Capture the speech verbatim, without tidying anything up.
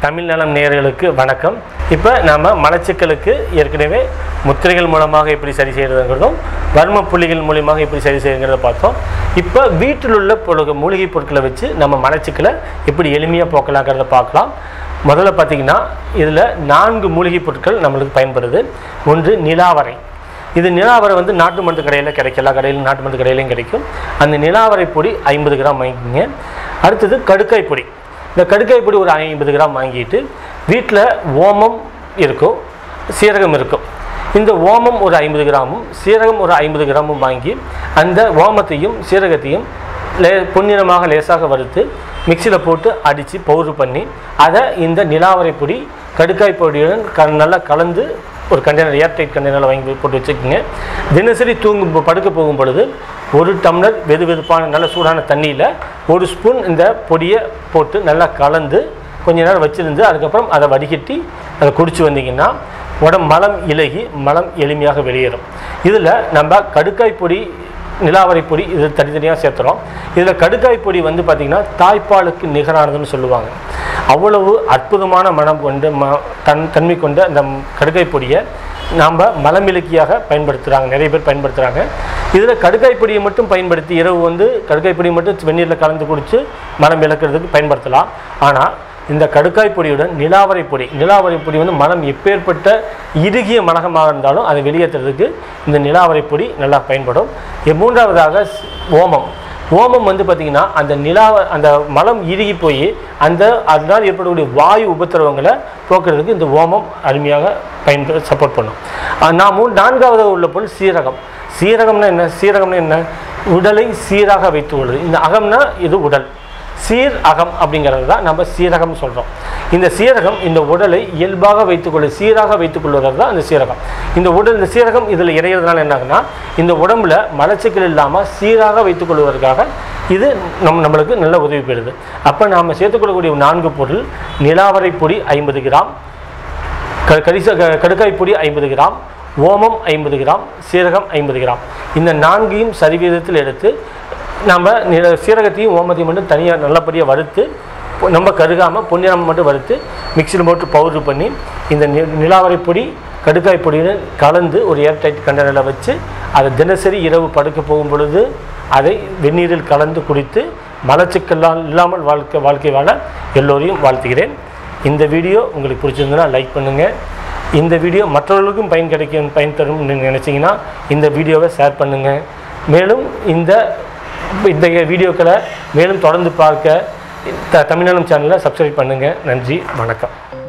தமிழ் நலம் நேயர்களுக்கு வணக்கம். இப்போ நாம் மலச்சிக்கலுக்கு ஏற்கனவே முத்திரைகள் மூலமாக எப்படி சரி செய்கிறதுங்கிறதும் வர்ம புள்ளிகள் மூலமாக எப்படி சரி செய்யுங்கிறத பார்த்தோம். இப்போ வீட்டில் உள்ள பொருள் மூலிகை பொருட்களை வச்சு நம்ம மலச்சிக்கலை எப்படி எளிமையாக போக்கலாங்கிறத பார்க்கலாம். முதல்ல பார்த்திங்கன்னா இதில் நான்கு மூலிகை பொருட்கள் நம்மளுக்கு பயன்படுது. ஒன்று நிலாவரை. இது நிலாவரை வந்து நாட்டு மருந்து கடையில் கிடைக்கும், எல்லா கடையிலும் நாட்டு மருந்து கடையிலையும் கிடைக்கும். அந்த நிலாவரை பொடி ஐம்பது கிராம் வாங்கிக்கிங்க. அடுத்தது கடுக்காய் பொடி. இந்த கடுக்காய் பொடி ஒரு ஐம்பது கிராம் வாங்கிட்டு வீட்டில் ஓமம் இருக்கும், சீரகம் இருக்கும். இந்த ஓமம் ஒரு ஐம்பது கிராமும் சீரகம் ஒரு ஐம்பது கிராமும் வாங்கி அந்த ஓமத்தையும் சீரகத்தையும் லே பொன்னிறமாக லேசாக வறுத்து மிக்சியில் போட்டு அடித்து பவுடர் பண்ணி அதை இந்த நிலாவரை பொடி கடுக்காய் பொடியுடன் க நல்லா கலந்து ஒரு கண்டெய்னர் ஏர்டைட் கண்டெய்னரில் வாங்கி போட்டு வச்சுக்கோங்க. தினசரி தூங்கும் படுக்க போகும் பொழுது ஒரு டம்ளர் வெது வெதுப்பான நல்ல சூடான தண்ணியில் ஒரு ஸ்பூன் இந்த பொடியை போட்டு நல்லா கலந்து கொஞ்ச நேரம் வச்சுருந்து அதுக்கப்புறம் அதை வடிகட்டி அதை குடிச்சு வந்தீங்கன்னா உடம்பு மலம் இலகி மலம் எளிமையாக வெளியேறும். இதில் நம்ம கடுக்காய் பொடி நிலாவரை பொடி இது தனித்தனியாக சேர்த்துறோம். இதில் கடுக்காய் பொடி வந்து பார்த்திங்கன்னா தாய்ப்பாலுக்கு நிகரானதுன்னு சொல்லுவாங்க. அவ்வளவு அற்புதமான மனம் கொண்டு ம தன் தன்மை கொண்ட அந்த கடுக்காய் பொடியை நாம் மலமிளக்கியாக பயன்படுத்துகிறாங்க, நிறைய பேர் பயன்படுத்துகிறாங்க. இதில் கடுக்காய் பொடியை மட்டும் பயன்படுத்தி இரவு வந்து கடுக்காய் பொடியை மட்டும் வெந்நீரில் கலந்து குடித்து மலம் இழக்கிறதுக்கு பயன்படுத்தலாம். ஆனால் இந்த கடுக்காய் பொடியுடன் நிலாவரை பொடி நிலாவரை பொடி வந்து மனம் எப்பேற்பட்ட இறுகிய மனகமாக இருந்தாலும் அதை வெளியேற்றுறதுக்கு இந்த நிலாவரை பொடி நல்லா பயன்படும். மூன்றாவதாக ஓமம். ஓமம் வந்து பார்த்திங்கன்னா அந்த நிலா அந்த மலம் இறுகி போய் அந்த அதனால் ஏற்படக்கூடிய வாயு உபத்திரவங்களை போக்குறதுக்கு இந்த ஓமம் அருமையாக பயன்பட சப்போர்ட் பண்ணும். நான் மூணு நான்காவது உள்ள பொருள் சீரகம். சீரகம்னா என்ன? சீரகம்னா என்ன? உடலை சீராக வைத்து கொள்வது. இந்த அகம்னா இது உடல், சீர் அகம் அப்படிங்கிறது தான் நம்ம சீரகம் சொல்கிறோம். இந்த சீரகம் இந்த உடலை இயல்பாக வைத்துக்கொள்ள சீராக வைத்துக் கொள்வதற்கு தான் அந்த சீரகம். இந்த உடல் இந்த சீரகம் இதில் இறையிறதுனால என்னாகுன்னா இந்த உடம்புல மலச்சிக்கல் இல்லாமல் சீராக வைத்துக் கொள்வதற்காக இது நம் நம்மளுக்கு நல்ல உதவி பெறுது. அப்போ நாம் சேர்த்துக்கொள்ளக்கூடிய நான்கு பொருள் நிலாவரை பொடி ஐம்பது கிராம், க கரிச கடுக்காய் பொடி ஐம்பது கிராம், ஓமம் ஐம்பது கிராம், சீரகம் ஐம்பது கிராம். இந்த நான்கையும் சரிவீதத்தில் எடுத்து நம்ம சீரகத்தையும் ஓமத்தையும் மட்டும் தனியாக நல்லபடியாக வறுத்து நம்ம கருகாமல் பொன்னிறம் மட்டும் வறுத்து மிக்சியில் போட்டு பவுட்ரு பண்ணி இந்த நி நிலாவரை பொடி கடுக்காய் பொடியுடன் கலந்து ஒரு ஏர்டைட் கண்டெய்னரில் வச்சு அதை தினசரி இரவு படுக்க போகும் பொழுது அதை வெந்நீரில் கலந்து குடித்து மலச்சிக்கல் இல்லாமல் வாழ்க்கை வாழ்க்கை வாழ எல்லோரையும் வாழ்த்துகிறேன். இந்த வீடியோ உங்களுக்கு பிடிச்சிருந்ததுன்னா லைக் பண்ணுங்கள். இந்த வீடியோ மற்றவர்களுக்கும் பயன் கிடைக்கும் பயன் தரும் நினச்சிங்கன்னா இந்த வீடியோவை ஷேர் பண்ணுங்கள். மேலும் இந்த இந்த வீடியோக்களை மேலும் தொடர்ந்து பார்க்க த தமிழ்நலம் சேனலை சப்ஸ்கிரைப் பண்ணுங்கள். நன்றி, வணக்கம்.